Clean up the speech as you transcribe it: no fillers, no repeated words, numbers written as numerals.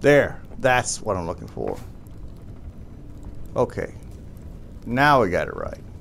There. That's what I'm looking for. Okay. Now we got it right.